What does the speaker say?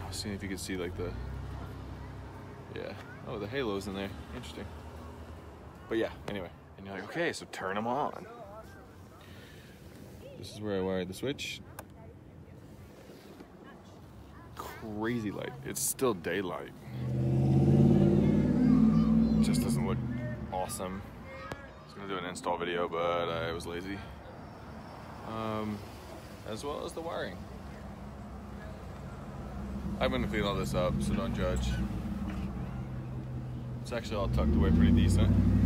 seeing if you can see like the, yeah. Oh, the halo's in there. Interesting. But yeah, anyway. And you're like, okay, so turn them on. This is where I wired the switch. Crazy light. It's still daylight. It just doesn't look awesome. I was gonna do an install video, but I was lazy. As well as the wiring. I'm gonna clean all this up, so don't judge. It's actually all tucked away pretty decent.